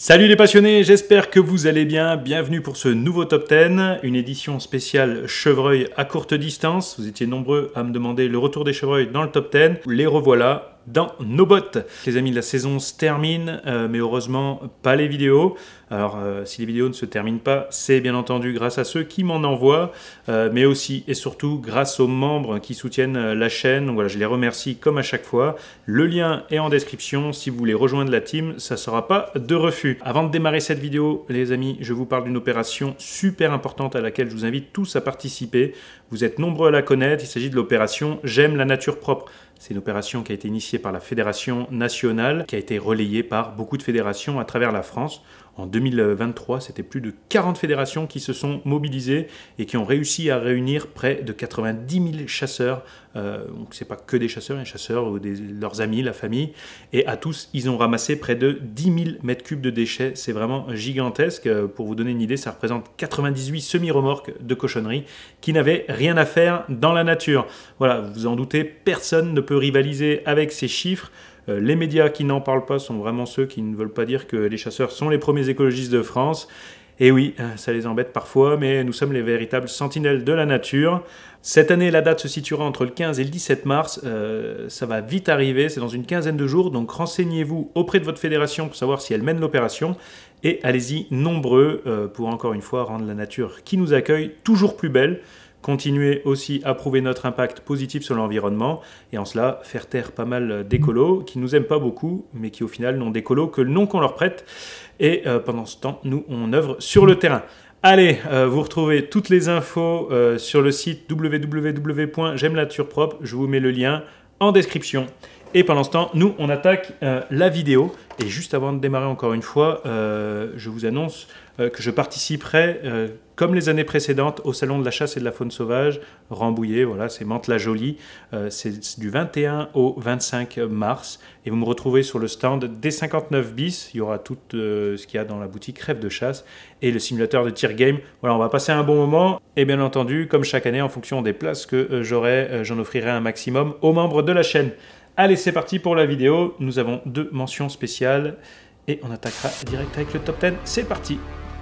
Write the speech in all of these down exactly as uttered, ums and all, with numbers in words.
Salut les passionnés, j'espère que vous allez bien. Bienvenue pour ce nouveau top dix, une édition spéciale chevreuil à courte distance. Vous étiez nombreux à me demander le retour des chevreuils dans le top dix. Les revoilà dans nos bottes. Les amis, la saison se termine, euh, mais heureusement pas les vidéos. Alors euh, si les vidéos ne se terminent pas, c'est bien entendu grâce à ceux qui m'en envoient, euh, mais aussi et surtout grâce aux membres qui soutiennent euh, la chaîne. Donc voilà, je les remercie comme à chaque fois. Le lien est en description. Si vous voulez rejoindre la team, ça ne sera pas de refus. Avant de démarrer cette vidéo, les amis, je vous parle d'une opération super importante à laquelle je vous invite tous à participer. Vous êtes nombreux à la connaître. Il s'agit de l'opération J'aime la nature propre. C'est une opération qui a été initiée par la Fédération nationale, qui a été relayée par beaucoup de fédérations à travers la France. En deux mille vingt-trois, c'était plus de quarante fédérations qui se sont mobilisées et qui ont réussi à réunir près de quatre-vingt-dix mille chasseurs. Euh, donc ce n'est pas que des chasseurs, les chasseurs ou des, leurs amis, la famille. Et à tous, ils ont ramassé près de dix mille mètres cubes de déchets. C'est vraiment gigantesque. Pour vous donner une idée, ça représente quatre-vingt-dix-huit semi-remorques de cochonneries qui n'avaient rien à faire dans la nature. Voilà, vous vous en doutez, personne ne peut rivaliser avec ces chiffres. Les médias qui n'en parlent pas sont vraiment ceux qui ne veulent pas dire que les chasseurs sont les premiers écologistes de France. Et oui, ça les embête parfois, mais nous sommes les véritables sentinelles de la nature. Cette année, la date se situera entre le quinze et le dix-sept mars. Euh, ça va vite arriver, c'est dans une quinzaine de jours. Donc renseignez-vous auprès de votre fédération pour savoir si elle mène l'opération. Et allez-y nombreux euh, pour encore une fois rendre la nature qui nous accueille toujours plus belle. Continuer aussi à prouver notre impact positif sur l'environnement et en cela faire taire pas mal d'écolos qui nous aiment pas beaucoup mais qui au final n'ont d'écolos que le nom qu'on leur prête. Et euh, pendant ce temps, nous on œuvre sur le terrain. Allez, euh, vous retrouvez toutes les infos euh, sur le site w w w point j'aime la nature propre. Je vous mets le lien en description. Et pendant ce temps, nous on attaque euh, la vidéo. Et juste avant de démarrer encore une fois, euh, je vous annonce euh, que je participerai, euh, comme les années précédentes, au Salon de la chasse et de la faune sauvage, Rambouillet, voilà, c'est Mantes-la-Jolie. Euh, c'est du vingt et un au vingt-cinq mars. Et vous me retrouvez sur le stand D cinquante-neuf bis. Il y aura tout euh, ce qu'il y a dans la boutique Rêve de chasse et le simulateur de tir game. Voilà, on va passer un bon moment. Et bien entendu, comme chaque année, en fonction des places que euh, j'aurai, euh, j'en offrirai un maximum aux membres de la chaîne. Allez, c'est parti pour la vidéo. Nous avons deux mentions spéciales et on attaquera direct avec le top dix. C'est parti.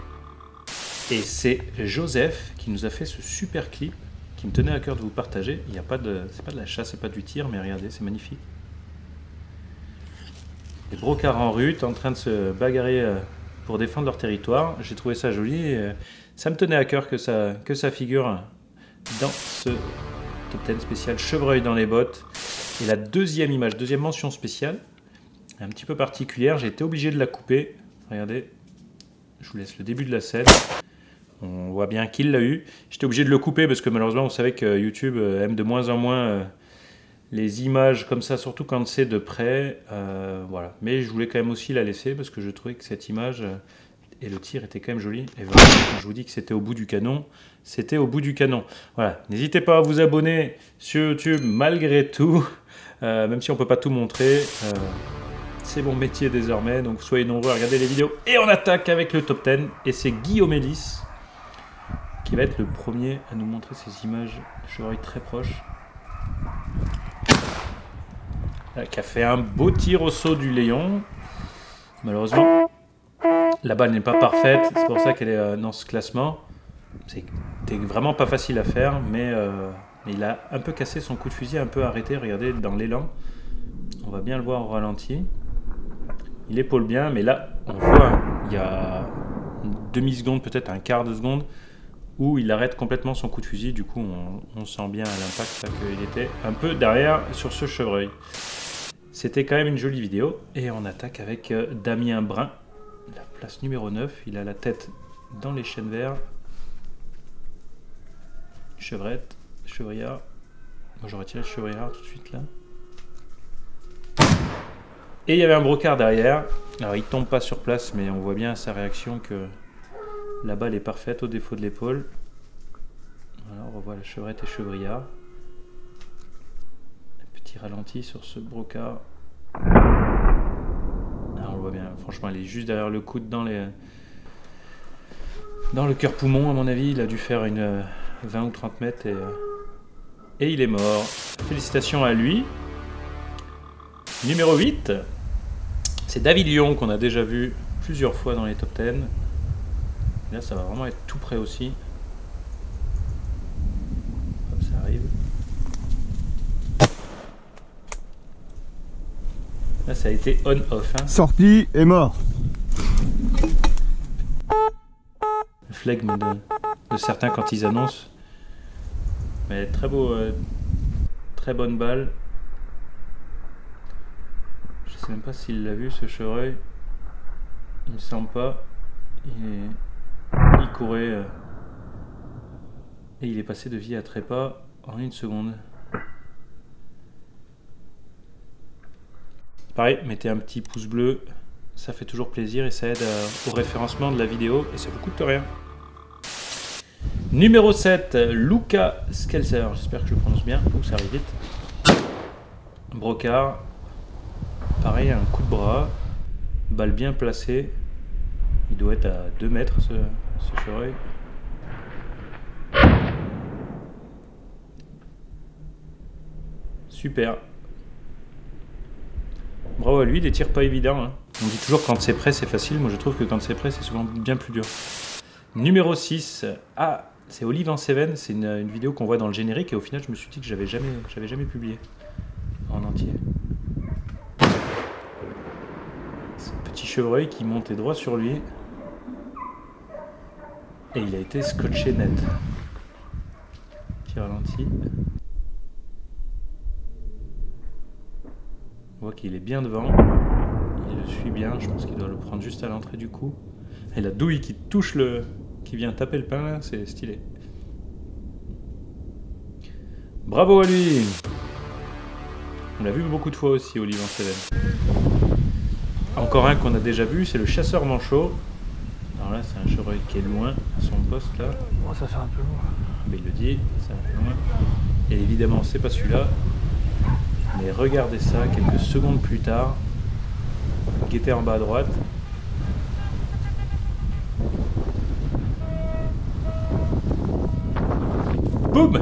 Et c'est Joseph qui nous a fait ce super clip qui me tenait à cœur de vous partager. Il n'y a pas de, c'est pas de la chasse, c'est pas du tir, mais regardez, c'est magnifique. Les brocards en rut en train de se bagarrer pour défendre leur territoire. J'ai trouvé ça joli et ça me tenait à cœur que ça, que ça figure dans ce top dix spécial chevreuil dans les bottes. Et la deuxième image, deuxième mention spéciale, un petit peu particulière, j'ai été obligé de la couper. Regardez, je vous laisse le début de la scène. On voit bien qu'il l'a eu. J'étais obligé de le couper parce que malheureusement, vous savez que YouTube aime de moins en moins les images comme ça, surtout quand c'est de près. Euh, voilà. Mais je voulais quand même aussi la laisser parce que je trouvais que cette image et le tir était quand même joli. Et voilà, quand je vous dis que c'était au bout du canon, c'était au bout du canon. Voilà. N'hésitez pas à vous abonner sur YouTube malgré tout. Euh, même si on ne peut pas tout montrer, euh, c'est mon métier désormais, donc soyez nombreux à regarder les vidéos. Et on attaque avec le top dix, et c'est Guillaume Ellis qui va être le premier à nous montrer ces images de chevreuil très proches. Là, qui a fait un beau tir au saut du Léon. Malheureusement, la balle n'est pas parfaite, c'est pour ça qu'elle est dans ce classement. C'était vraiment pas facile à faire, mais... Euh, il a un peu cassé son coup de fusil, un peu arrêté, regardez, dans l'élan. On va bien le voir au ralenti. Il épaule bien, mais là, on voit, hein, il y a une demi-seconde, peut-être un quart de seconde, où il arrête complètement son coup de fusil. Du coup, on, on sent bien à l'impact qu'il était un peu derrière sur ce chevreuil. C'était quand même une jolie vidéo. Et on attaque avec euh, Damien Brun, la place numéro neuf. Il a la tête dans les chênes verts. Chevrette. Chevrillard. Moi j'aurais tiré le chevrillard tout de suite là. Et il y avait un brocard derrière. Alors il tombe pas sur place, mais on voit bien à sa réaction que la balle est parfaite au défaut de l'épaule. Voilà, on revoit la chevrette et chevrillard. Un petit ralenti sur ce brocard. Alors on le voit bien, franchement elle est juste derrière le coude dans les dans le cœur poumon à mon avis. Il a dû faire une vingt ou trente mètres et Et il est mort. Félicitations à lui. Numéro huit, c'est David Lyon qu'on a déjà vu plusieurs fois dans les top dix. Et là, ça va vraiment être tout près aussi. Hop, ça arrive. Là, ça a été on-off. Hein. Sorti et mort. Le flegme de, de certains quand ils annoncent. Mais très beau, euh, très bonne balle. Je sais même pas s'il l'a vu ce chevreuil. Il me semble pas. Il, est... il courait euh... et il est passé de vie à trépas en une seconde. Pareil, mettez un petit pouce bleu, ça fait toujours plaisir et ça aide à, au référencement de la vidéo et ça vous coûte rien. Numéro sept, Luca Skelser, j'espère que je le prononce bien. Ouh, ça arrive vite. Brocard, pareil, un coup de bras, balle bien placée. Il doit être à deux mètres ce, ce chevreuil. Super. Bravo à lui, des tirs pas évidents. Hein. On dit toujours quand c'est prêt c'est facile, moi je trouve que quand c'est prêt c'est souvent bien plus dur. Numéro six, ah, c'est Olive en Seven, c'est une, une vidéo qu'on voit dans le générique et au final je me suis dit que j'avais jamais, j'avais jamais publié en entier. Ce petit chevreuil qui montait droit sur lui et il a été scotché net. Petit ralenti. On voit qu'il est bien devant, il le suit bien, je pense qu'il doit le prendre juste à l'entrée du coup. Et la douille qui touche le... qui vient taper le pain là, c'est stylé. Bravo à lui! On l'a vu beaucoup de fois aussi, Olive en Seven. Encore un qu'on a déjà vu, c'est le chasseur manchot. Alors là, c'est un chevreuil qui est loin à son poste là. Oh, ça fait un peu loin. Mais il le dit, c'est un peu loin. Et évidemment, c'est pas celui-là. Mais regardez ça, quelques secondes plus tard, guettez en bas à droite. Boum!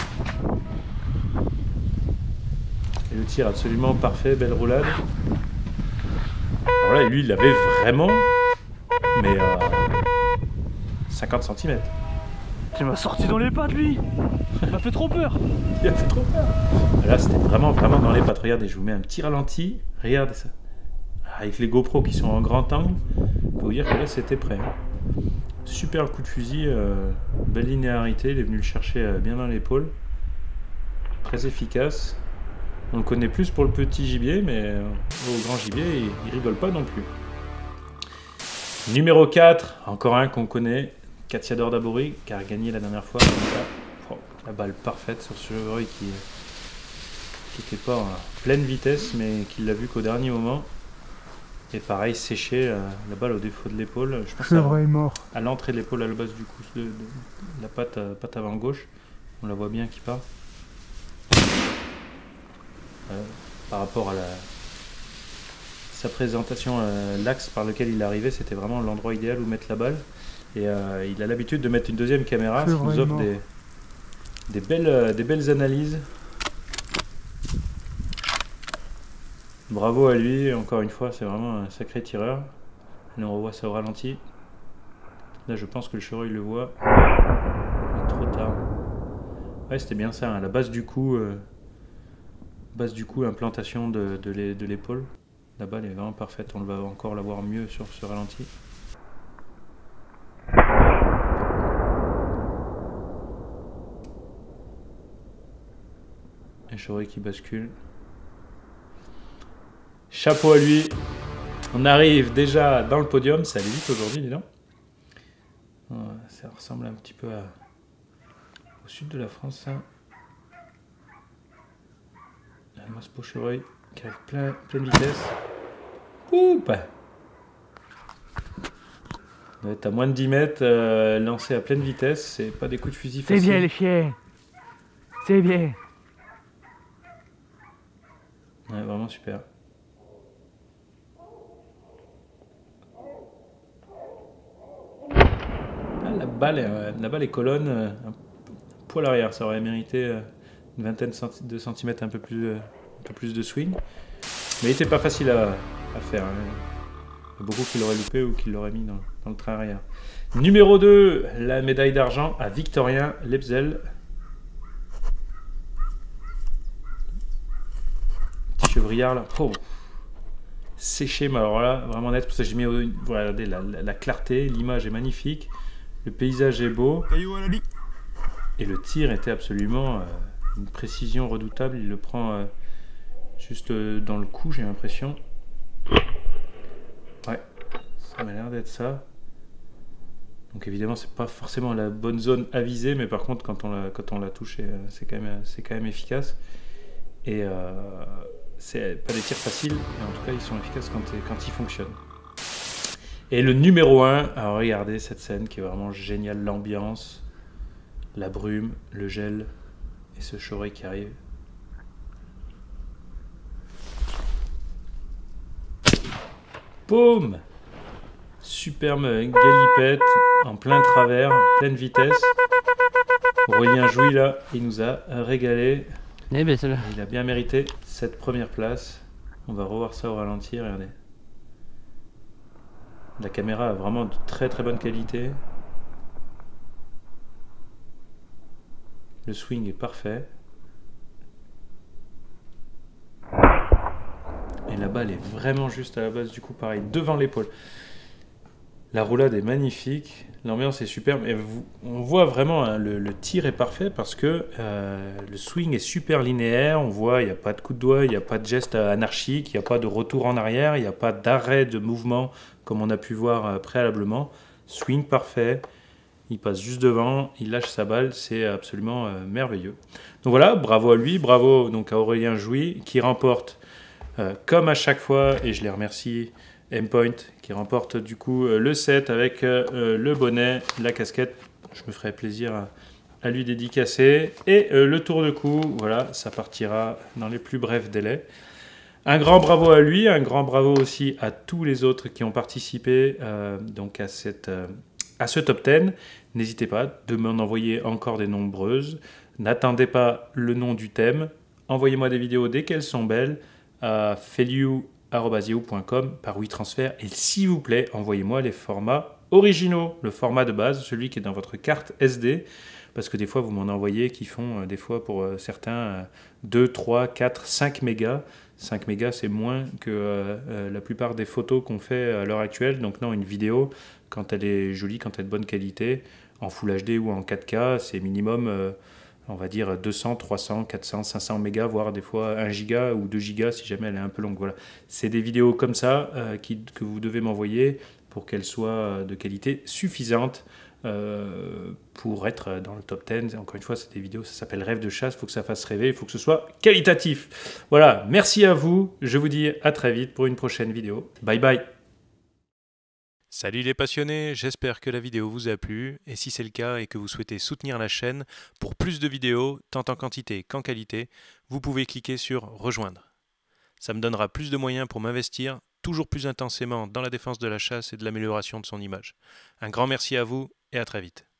Et le tir absolument parfait, belle roulade. Alors là, lui, il l'avait vraiment, mais euh, cinquante centimètres. Tu m'as sorti dans les pattes, lui. Il m'a fait trop peur. Il a fait trop peur. Là, c'était vraiment, vraiment dans les pattes. Regardez, je vous mets un petit ralenti. Regardez ça. Avec les GoPro qui sont en grand angle, il faut vous dire que là, c'était prêt. Super coup de fusil, euh, belle linéarité. Il est venu le chercher euh, bien dans l'épaule. Très efficace. On le connaît plus pour le petit gibier, mais euh, au grand gibier, il, il rigole pas non plus. Numéro quatre, encore un qu'on connaît. Katia D'Abori, qui a gagné la dernière fois. Oh, la balle parfaite sur ce chevreuil qui n'était pas en pleine vitesse, mais qui l'a vu qu'au dernier moment. Et pareil, séché, euh, la balle au défaut de l'épaule. Je pense chevreuil mort. À l'entrée de l'épaule, à la base du coup, de, de, de la patte, euh, patte avant gauche. On la voit bien qui part. Euh, par rapport à la, sa présentation, euh, l'axe par lequel il arrivait, c'était vraiment l'endroit idéal où mettre la balle. Et euh, il a l'habitude de mettre une deuxième caméra, ce qui nous offre des, des, belles, euh, des belles analyses. Bravo à lui, encore une fois, c'est vraiment un sacré tireur. Là, on revoit ça au ralenti. Là, je pense que le chevreuil le voit. Mais trop tard. Ouais, c'était bien ça, hein, la base du cou, euh, base du cou, implantation de, de l'épaule. La balle est vraiment parfaite, on va encore la voir mieux sur ce ralenti. Un chevreuil qui bascule. Chapeau à lui. On arrive déjà dans le podium. Ça allait vite aujourd'hui, dis donc. Ça ressemble un petit peu à... au sud de la France, ça. Un masse beau chevreuil qui arrive plein, pleine vitesse. Oup! On est à moins de dix mètres, euh, lancé à pleine vitesse. C'est pas des coups de fusil faciles. C'est bien les chiens. C'est bien. Ouais, vraiment super. Ah, la balle est, euh, la balle est colonne, euh, un poil arrière. Ça aurait mérité euh, une vingtaine de centimètres, un peu plus, euh, un peu plus de swing. Mais il n'était pas facile à, à faire. Hein. Il y a beaucoup qui l'auraient loupé ou qui l'auraient mis dans, dans le train arrière. Numéro deux, la médaille d'argent à Victorien Lebzel. Petit chevrillard là. Oh. Séché, mais alors là, vraiment net. Pour ça, j'ai mis. Voilà, regardez, la, la, la clarté, l'image est magnifique. Le paysage est beau. Et le tir était absolument euh, une précision redoutable. Il le prend euh, juste euh, dans le cou, j'ai l'impression. Ouais, ça m'a l'air d'être ça. Donc évidemment, c'est pas forcément la bonne zone à viser, mais par contre, quand on la, quand on la touche, c'est quand même, c'est quand même efficace. Et euh, c'est pas des tirs faciles, mais en tout cas, ils sont efficaces quand, quand ils fonctionnent. Et le numéro un, alors regardez cette scène qui est vraiment géniale, l'ambiance, la brume, le gel et ce chevreuil qui arrive. Boum! Superbe galipette en plein travers, pleine vitesse. Aurélien Jouy là, il nous a régalé. Eh ben, il a bien mérité cette première place. On va revoir ça au ralenti, regardez. La caméra a vraiment de très très bonne qualité. Le swing est parfait. Et la balle est vraiment juste à la base, du coup pareil, devant l'épaule. La roulade est magnifique, l'ambiance est superbe. Et vous, on voit vraiment, hein, le, le tir est parfait parce que euh, le swing est super linéaire. On voit, il n'y a pas de coup de doigt, il n'y a pas de geste anarchique, il n'y a pas de retour en arrière, il n'y a pas d'arrêt de mouvement comme on a pu voir euh, préalablement. Swing parfait, il passe juste devant, il lâche sa balle, c'est absolument euh, merveilleux. Donc voilà, bravo à lui, bravo donc à Aurélien Jouy qui remporte euh, comme à chaque fois, et je les remercie, Aimpoint qui remporte du coup euh, le set avec euh, le bonnet, la casquette. Je me ferai plaisir à, à lui dédicacer. Et euh, le tour de cou, voilà, ça partira dans les plus brefs délais. Un grand bravo à lui, un grand bravo aussi à tous les autres qui ont participé euh, donc à, cette, euh, à ce top dix. N'hésitez pas de m'en envoyer encore des nombreuses. N'attendez pas le nom du thème. Envoyez-moi des vidéos dès qu'elles sont belles à feliu arobase yahoo point com par WeTransfer. Et s'il vous plaît, envoyez-moi les formats originaux, le format de base, celui qui est dans votre carte S D. Parce que des fois, vous m'en envoyez qui font, euh, des fois pour euh, certains, euh, deux, trois, quatre, cinq mégas. cinq mégas, c'est moins que euh, euh, la plupart des photos qu'on fait à l'heure actuelle. Donc non, une vidéo, quand elle est jolie, quand elle est de bonne qualité, en Full H D ou en quatre K, c'est minimum, euh, on va dire, deux cents, trois cents, quatre cents, cinq cents mégas, voire des fois un giga ou deux gigas si jamais elle est un peu longue. Voilà. C'est des vidéos comme ça euh, qui, que vous devez m'envoyer pour qu'elles soient de qualité suffisante. Euh, pour être dans le top dix. Encore une fois, c'est des vidéos, ça s'appelle Rêve de chasse, il faut que ça fasse rêver, il faut que ce soit qualitatif. Voilà, merci à vous, je vous dis à très vite pour une prochaine vidéo. Bye bye. Salut les passionnés, j'espère que la vidéo vous a plu, et si c'est le cas et que vous souhaitez soutenir la chaîne pour plus de vidéos, tant en quantité qu'en qualité, vous pouvez cliquer sur Rejoindre. Ça me donnera plus de moyens pour m'investir toujours plus intensément dans la défense de la chasse et de l'amélioration de son image. Un grand merci à vous et à très vite.